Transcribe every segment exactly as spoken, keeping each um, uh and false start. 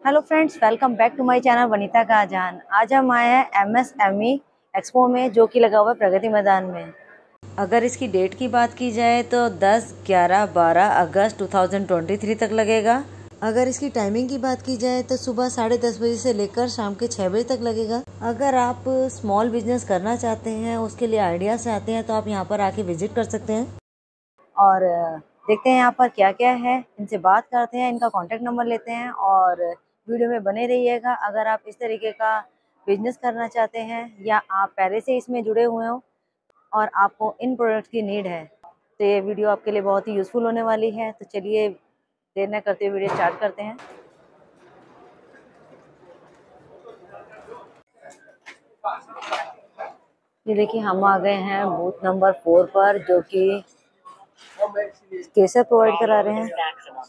Hello friends, welcome back to my channel Vanita का जान। आज हम आए हैं M S M E expo में, जो कि लगा हुआ है प्रगति मैदान में। अगर इसकी डेट की बात की जाए तो दस, ग्यारह, बारह अगस्त दो हज़ार तेईस तक लगेगा। अगर इसकी टाइमिंग की बात की जाए तो सुबह साढ़े दस बजे से लेकर शाम के छह बजे तक लगेगा। अगर आप स्मॉल बिजनेस करना चाहते हैं, उसके लिए आइडिया से आते हैं, तो आप यहाँ पर आके विजिट कर सकते हैं और देखते हैं यहाँ पर क्या क्या है। इनसे बात करते हैं, इनका कॉन्टेक्ट नंबर लेते हैं और वीडियो में बने रहिएगा। अगर आप इस तरीके का बिजनेस करना चाहते हैं या आप पहले से इसमें जुड़े हुए हो और आपको इन प्रोडक्ट्स की नीड है, तो ये वीडियो आपके लिए बहुत ही यूज़फुल होने वाली है। तो चलिए देर न करते हुए वीडियो स्टार्ट करते हैं। ये देखिए, हम आ गए हैं बूथ नंबर फोर पर, जो कि केसर प्रोवाइड करा रहे हैं।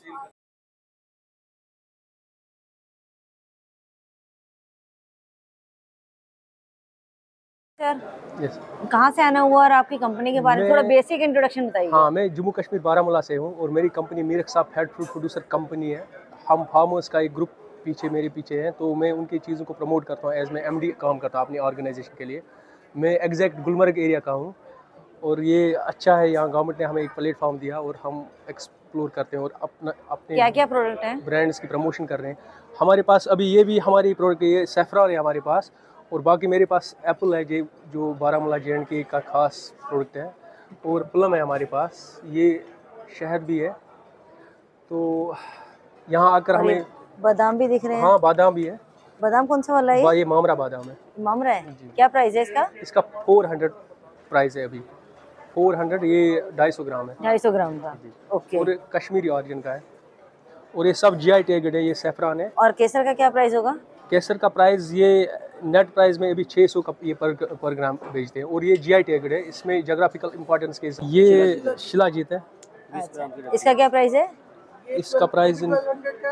सर, यस, कहाँ से आना हुआ और आपकी कंपनी के बारे में थोड़ा बेसिक इंट्रोडक्शन बताइए। हाँ, मैं जम्मू कश्मीर बारामूला से हूँ और मेरी कंपनी मीरक साहब हेड फूड प्रोड्यूसर कंपनी है। हम फार्मर्स का एक ग्रुप पीछे मेरे पीछे है, तो मैं उनकी चीज़ों को प्रमोट करता हूँ। एज मैं एमडी काम करता हूँ अपनी ऑर्गेनाइजेशन के लिए। मैं एग्जैक्ट गुलमर्ग एरिया का हूँ और ये अच्छा है, यहाँ गवर्नमेंट ने हमें एक प्लेटफॉर्म दिया और हम एक्सप्लोर करते हैं और अपना अपने क्या क्या प्रोडक्ट हैं, ब्रांड्स की प्रमोशन कर रहे हैं। हमारे पास अभी ये भी हमारी प्रोडक्ट, ये सैफरॉन है हमारे पास, और बाकी मेरे पास एप्पल है जो जो बारामूला जे एंड के का खास प्रोडक्ट है, और प्लम है हमारे पास, ये शहद भी है। तो यहाँ आकर और ये हमें बादाम भी दिख रहे हैं। हाँ, बादाम भी है। बादाम कौन सा वाला है? बा, ये मामरा बादाम है। मामरा है। जी। क्या प्राइस है इसका? इसका फोर हंड्रेड प्राइस है अभी। फोर हंड्रेड, ये ढाई सौ ग्राम है। ढाई सौ ग्राम का। जी। ओके। और कश्मीरी ऑरिजिन का है और ये सब जी आई टैगड है। ये सैफरान है। और केसर का क्या प्राइस होगा? केसर का प्राइस ये नेट प्राइस में अभी छः सौ का ये पर पर ग्राम बेचते हैं और ये जी आई टैगड है। इसमें जोग्राफिकल इंपॉर्टेंस के ये शिलाजीत है। अच्छा, इसका क्या प्राइस है? इसका प्राइस इन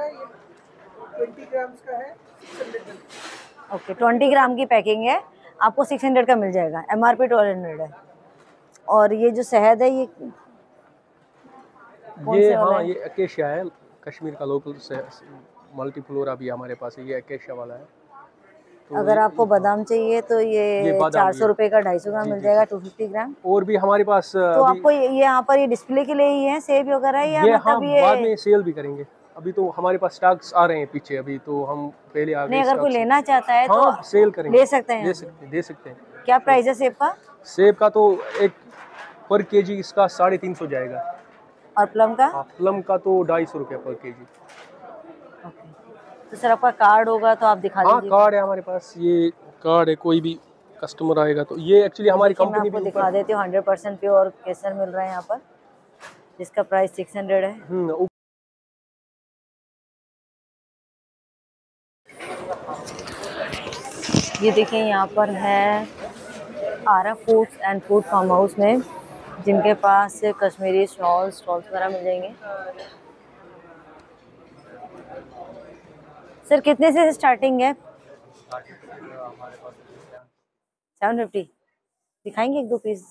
ओके, ट्वेंटी ग्राम की पैकिंग है, आपको सिक्स हंड्रेड का मिल जाएगा। M R P twelve hundred है। और ये जो शहद है, ये कौन ये से वाला हाँ, है? ये अकेशिया है, कश्मीर का लोकल से मल्टीफ्लोरा भी हमारे पास है। ये अकेशिया वाला है। तो अगर आपको बादाम चाहिए तो ये ये बादाम चार भी सौ है। रुपये का ढाई सौ ग्राम जी मिल जी जाएगा, जी। To fifty gram. और भी हमारे पास तो अभी आपको ये ये यहाँ पर ये डिस्प्ले के लिए ही है, सेब वगैरह है, या ये हाँ, मतलब ये बाद में सेल भी करेंगे। अभी तो हमारे पास स्टॉक्स आ रहे हैं पीछे, अभी तो हम पहले आ नहीं, गए अगर कोई स्टॉक से। लेना चाहता है हाँ, तो सेल करेंगे, ले सकते हैं दे यहाँ सकते से। दे सकते हैं। क्या प्राइस है सेब का? सेब का तो एक पर केजी इसका साढ़े तीन सौ जाएगा। और प्लम का? हाँ, प्लम का तो ढाई सौ रुपये पर केजी। ओके। तो सर, आपका कार्ड होगा तो आप दिखा हाँ, दीजिए। कार्ड है हमारे पास। ये कार्ड है, कोई भी कस्टमर आएगा तो ये एक्चुअली हमारी देखिए, मैं कंपनी भी आपको दिखा ऊपर देती हूँ। हंड्रेड परसेंट प्योर केसर मिल रहा है यहाँ पर, जिसका प्राइस सिक्स हंड्रेड है। हम्म ये देखिए, यहाँ पर है Aara foods and food farm house में, जिनके पास कश्मीरी शॉल स्टॉल्स वगैरह मिल जाएंगे। सर, कितने से स्टार्टिंग है? Seven fifty. दिखाएंगे एक दो पीस?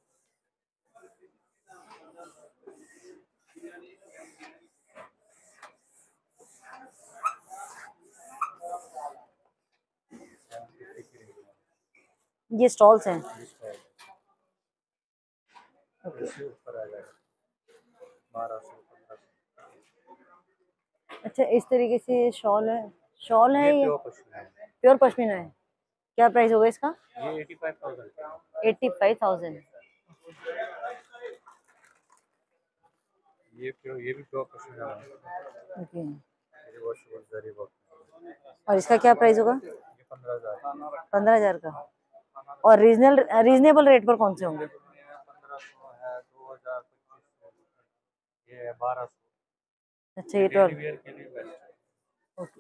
ये स्टॉल्स हैं। अच्छा, इस तरीके से ये शॉल है। शॉल है ये? प्योर पश्मीना है। क्या प्राइस होगा इसका? ये eighty five thousand. Eighty five thousand. ये प्योर, ये भी प्योर पश्मीना है। ओके। और इसका क्या प्राइस होगा? पंद्रह हजार। पंद्रह हजार का। और रीजनल रीजनेबल रेट पर कौन से होंगे? पंद्रह सौ है, दो हजार पच्चीस, ये है बारह सौ। अच्छा, ये ट्वेल्व। ओके।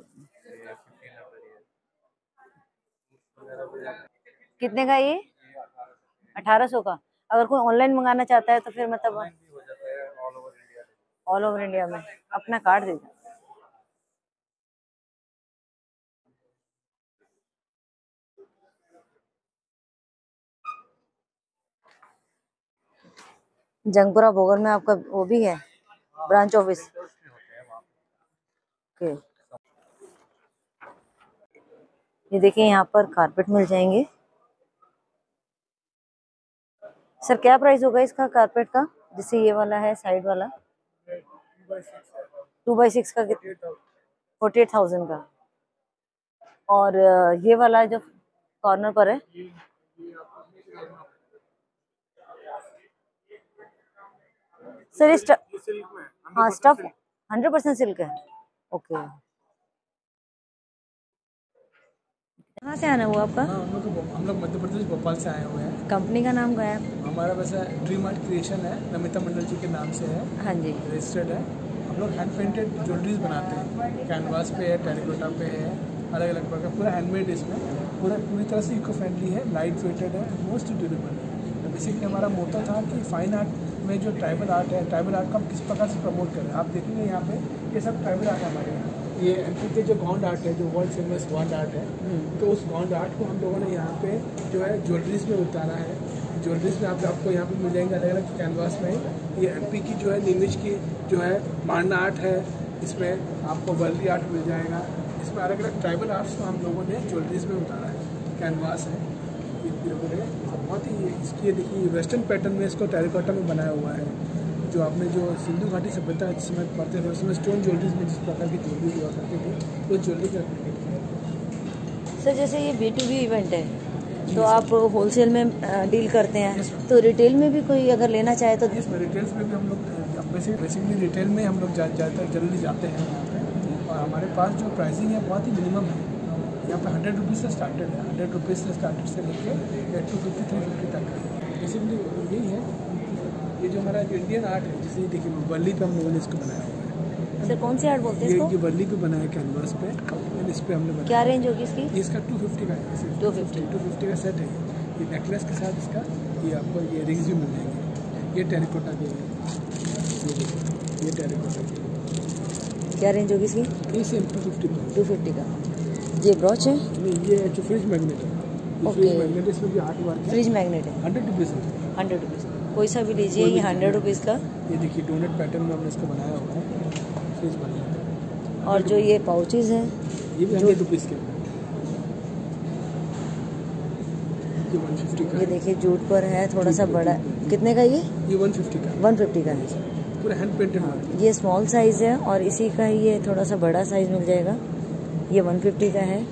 कितने का ये? अठारह सौ का। अगर कोई ऑनलाइन मंगाना चाहता है तो फिर मतलब ऑल ओवर इंडिया में अपना कार्ड दीजिए। जंगपुरा भोगर में आपका वो भी है, ब्रांच ऑफिस। ओके। ये देखिए यहाँ पर कारपेट मिल जाएंगे। सर क्या प्राइस होगा इसका कारपेट का, जैसे ये वाला है साइड वाला? टू बाई सिक्स का फोर्टी एट थाउजेंड का। और ये वाला जो कॉर्नर पर है, सर इस हाँ स्टफ हंड्रेड परसेंट सिल्क है। ओके, कहाँ से आना हुआ आपका? हाँ, हम लोग हम लोग मध्य प्रदेश भोपाल से आए हुए हैं। कंपनी का नाम क्या है? हमारा वैसा ड्रीम आर्ट क्रिएशन है, नमिता मंडल जी के नाम से है। हाँ जी, रजिस्टर्ड है। हम लोग हैंड पेंटेड ज्वेलरीज बनाते हैं, कैनवास पे है, टेरिकोटा पे है, अलग अलग प्रकार, पूरा हैंडमेड इसमें, पूरा पूरी तरह से इको फ्रेंडली है, लाइट वेटेड है, मोस्ट ड्यूरेबल है। तो बेसिकली हमारा मोटो था कि फाइन आर्ट में जो ट्राइबल आर्ट है, ट्राइबल आर्ट को हम किस प्रकार से प्रमोट करें। आप देखेंगे यहाँ पे ये सब ट्राइबल आर्ट है हमारे यहाँ। ये एमपी के जो गौंड आर्ट है, जो वर्ल्ड फेमस गौंड आर्ट है, तो उस गौंड आर्ट को हम लोगों ने यहाँ पे जो है ज्वेलरीज में उतारा है। ज्वेलरीज में आप आपको यहाँ पे मिल जाएंगे अलग अलग कैनवास में। ये एमपी की जो है नीमिज की जो है मांडा आर्ट है, इसमें आपको वर्ली आर्ट मिल जाएगा। इसमें अलग अलग ट्राइबल आर्ट्स को हम लोगों ने ज्वेलरीज में उतारा है। कैनवास है ये पूरे, बहुत ही इसकी देखिए वेस्टर्न पैटर्न में इसको टेरिकोटा में बनाया हुआ है। जो आपने जो सिंधु घाटी सभ्यता जिसमें पढ़ते थे उसमें स्टोन ज्वेलरीज में जिस प्रकार की ज्वेलरीज हुआ करती थी वो ज्वेलरी का रेप्लिकेट किया। सर जैसे ये बी टू बी इवेंट है तो आप होलसेल में डील करते हैं, तो रिटेल में भी कोई अगर लेना चाहे तो? इसमें रिटेल्स में भी हम लोग बेसिकली रिटेल में हम लोग ज़्यादातर जल्दी जाते हैं यहाँ पे। और हमारे पास जो प्राइसिंग है बहुत ही मिनिमम है। यहाँ पे हंड्रेड रुपीज़ से स्टार्टेड है, हंड्रेड रुपीज़ से स्टार्टेड से लेके टू फिफ्टी थ्री फिफ्टी तक है। बेसिकली यही है। ये जो हमारा जो इंडियन आर्ट है, जैसे देखिए वर्ली पे हम लोगों ने इसको बनाया हुआ है। सर कौन सी आर्ट बोलते हैं इसको? ये वर्ली पे बनाया कैनवास पे, इस पे हमने बनाया। क्या रेंज होगी इसकी? इसका टू फिफ्टी का है, टू फिफ्टी टू फिफ्टी का सेट है। ये नेकलेस के साथ इसका ये आपको ये रिंग्स भी मिल जाएंगे। ये टेरिकोटा के है, ये टेरिकोटा के। क्या रेंज होगी इसकी? ये same two fifty two fifty का। ये ब्रॉच है? नहीं, ये जो फ्रिज मैग्नेट है। फ्रिज मैग्नेट, इसमें भी आर्ट वर्क है। फ्रिज मैग्नेट है, हंड्रेड रुपीज़ है। हंड्रेड रुपीज़ कोई सा भी लीजिए, ये हंड्रेड रुपीज़ का। ये देखिए डोनेट पैटर्न में हमने इसको बनाया हुआ है, फ्रिज मैग्नेट। और जो ये पाउचेज हैं ये भी हंड्रेड रुपीज़ के, ये वन फिफ्टी का। ये देखिए जूट पर है, थोड़ा सा बड़ा। कितने का ये? ये वन फिफ्टी का, वन फिफ्टी का है। पूरा हैंड पेंटेड है। ये स्मॉल साइज़ है और इसी का ही ये थोड़ा सा बड़ा साइज़ मिल जाएगा। ये वन फिफ्टी का है।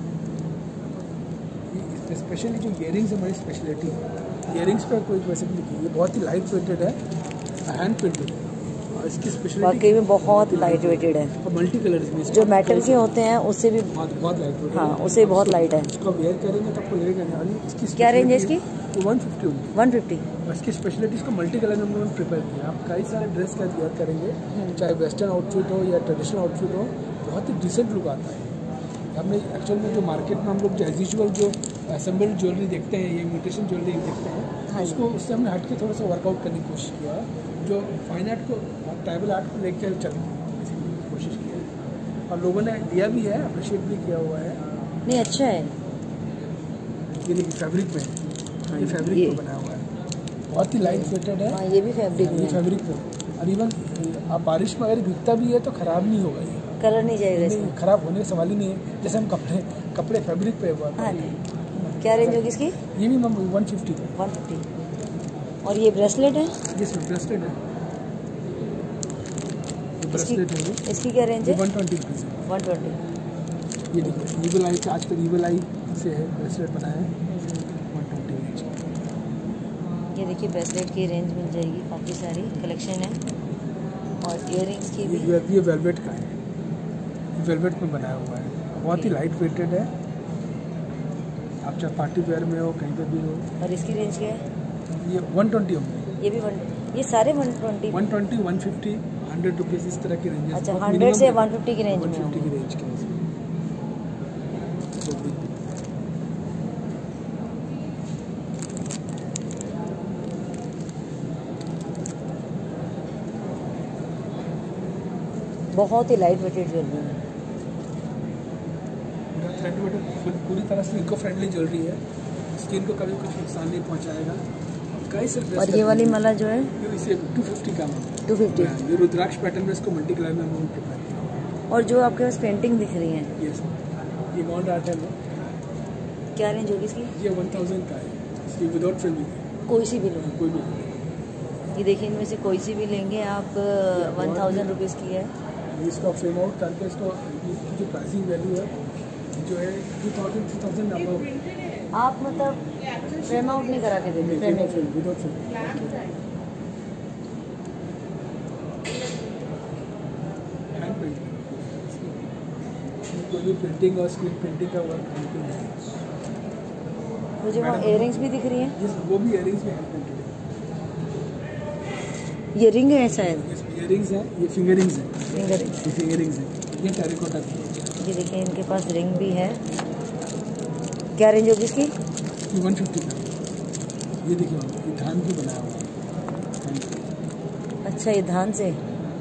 स्पेशली जो इयरिंग्स हमारी स्पेशलिटी है, इयरिंग्स पर कोई वैसे नहीं की, ये बहुत ही लाइट वेटेड है, हैंड पेंटेड है। और इसकी स्पेशलिटी वाकई में बहुत लाइट वेटेड है। और मल्टी कलर्स में जो मेटल के होते हैं उससे भी बहुत बहुत लाइट वेटेड। हाँ, उससे बहुत लाइट है। इसको वेयर करेंगे तो आपको लगेगा नहीं। इसकी क्या रेंज है इसकी? वन फिफ्टी होगी, वन फिफ्टी। और इसकी स्पेशलिटी इसको मल्टी कलर में हम लोगों ने प्रिपेयर किया। आप कई सारे ड्रेस का वेयर करेंगे, चाहे वेस्टर्न आउटफिट हो या ट्रेडिशनल आउटफिट हो, बहुत ही डिसेंट लुक आता है। हमने एक्चुअल में जो मार्केट में हम लोग जो एज यूजुअल जो असेंबल्ड ज्वेलरी देखते हैं, ये इमिटेशन ज्वेलरी देखते हैं, हाँ, उसको उससे हमने हट के थोड़ा सा वर्कआउट करने की कोशिश किया है। जो फाइन आर्ट को, ट्राइबल आर्ट को लेकर चलने की कोशिश की है, और लोगों ने लिया भी है, अप्रिशिएट भी किया हुआ है। नहीं अच्छा है। ये देखिए फैब्रिक में है, ये फैब्रिक ये पे बनाया हुआ है, बहुत ही लाइट वेटेड है। हाँ, ये भी फैब्रिक में ये है। फैब्रिक पे, और इवन आप बारिश में अगर भीगता भी है तो ख़राब नहीं होगा। ये कलर नहीं जाएगा इसमें? नहीं, खराब होने का सवाल ही नहीं है। जैसे हम कपड़े कपड़े फैब्रिक पे हुआ था। हाँ जी। क्या रेंज होगी इसकी? ये भी मैम वन फिफ्टी का। One fifty. और ये ब्रेसलेट है? ये सर ब्रेसलेट है, ये ब्रेसलेट है। ये इसकी क्या रेंज है? वन ट्वेंटी रुपीज़ है। One twenty. ये देखिए ईवल आई, आजकल ईवल आई से है ब्रेसलेट बनाया है, वन ट्वेंटी रेंज। ये देखिए ब्रेसलेट की रेंज मिल जाएगी, काफ़ी सारी कलेक्शन है। और इयररिंग्स की भी। ये ये वेलवेट का है, वेलवेट में बनाया हुआ है, बहुत ही लाइट वेटेड है। आप चाहे पार्टी वेयर में हो, कहीं पे भी हो। और इसकी रेंज क्या है? ये वन ट्वेंटी होंगे, ये भी वन, ये सारे one twenty. One twenty, one fifty, hundred rupees इस तरह की रेंज। अच्छा, हंड्रेड से वन फिफ्टी की रेंज वन में। फिफ्टी की रेंज के। बहुत ही लाइट वेटेड ज्वेलरी है। पूरी तरह से इको फ्रेंडली ज्वेलरी है, स्किन को कभी कुछ नुकसान नहीं पहुंचाएगा। कई से और ये वाली माला जो है इसे टू फिफ्टी का टू फिफ्टी। ये रुद्राक्ष पैटर्न में इसको मल्टी कलर में हम लोग प्रिपेयर किया। और जो आपके पास पेंटिंग दिख रही है, ये ये गॉन्ड आर्ट है, क्या रेंज होगी इसकी? ये वन थाउजेंड का है, इसकी विदाउट फ्रेमिंग है। कोई सी भी लो, कोई भी ये देखिए इनमें से कोई सी भी लेंगे आप वन थाउजेंड रुपीज़ की है। इसका फ्रेम आउट करके इसको इसकी जो प्राइसिंग वैल्यू है जो है two thousand three thousand above. आप मतलब फ्रेम आउट नहीं करा के देते? Frame without frame hand painting, कोई भी प्रिंटिंग और स्क्रीन प्रिंटिंग का वर्क बिल्कुल नहीं। मुझे वहाँ इयरिंग्स भी दिख रही हैं। ये वो भी इयरिंग्स में हैंड पेंटेड है। ये रिंग है शायद? इयरिंग्स है, ये फिंगरिंग्स है। फिंगरिंग्स, ये फिंगरिंग्स है, ये टेरिकोटा की। ये देखिए इनके पास रिंग भी है। क्या रेंज होगी इसकी? ये वन फिफ्टी का। ये देखिए ये धान की बनाया हुआ है। अच्छा, ये धान से,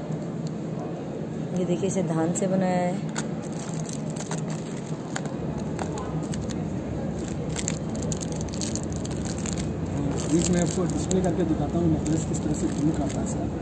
ये देखिए इसे धान से बनाया है। बीच में आपको डिस्प्ले करके दिखाता हूँ नेकलेस किस तरह से लुक आता है सर।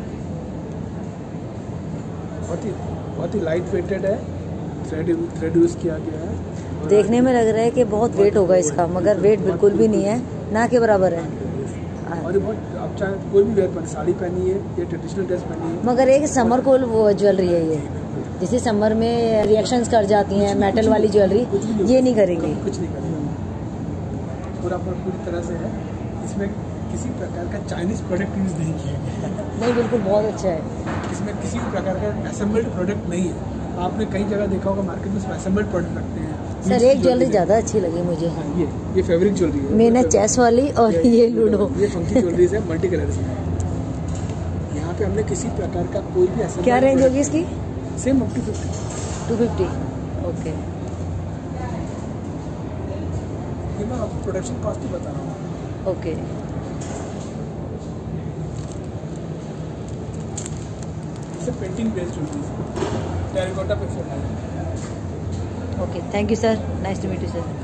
बहुत ही बहुत ही लाइट वेटेड है, थ्रेड थ्रेड यूज़ किया गया है। देखने में लग रहा है कि बहुत वेट होगा इसका, मगर वेट बिल्कुल भी नहीं है, ना के बराबर है। और ये बहुत, आप चाहे कोई भी वेयर पर, साड़ी पहनी है या ट्रेडिशनल ड्रेस पहनी है, मगर एक समर को वो ज्वेलरी है ये, जैसे समर में रिएक्शंस कर जाती हैं मेटल वाली ज्वेलरी, ये नहीं करेंगे। कुछ नहीं करेंगे, पूरा पूरी तरह से है। इसमें किसी प्रकार का चाइनीज प्रोडक्ट यूज़ नहीं किया गया। नहीं, बिल्कुल बहुत अच्छा है। इसमें किसी भी प्रकार का असेंबल्ड प्रोडक्ट नहीं है। आपने कई जगह देखा होगा मार्केट में असेंबल्ड प्रोडक्ट रखते हैं। सर एक ज्वेलरी ज़्यादा अच्छी लगी मुझे। हाँ, ये ये फैब्रिक ज्वेलरी है। मैंने चेस वाली और ये, ये लूडो, ये फंकी ज्वेलरीज है, मल्टी कलर्स में। यहाँ पे हमने किसी प्रकार का कोई भी असेंबल्ड। क्या रेंज होगी इसकी? Same up to fifty. Two fifty okay. ये मैं आपको प्रोडक्शन कॉस्ट ही बता रहा हूँ। Okay, painting based jewelleries, terracotta पे। Okay, thank you sir, nice to meet you sir.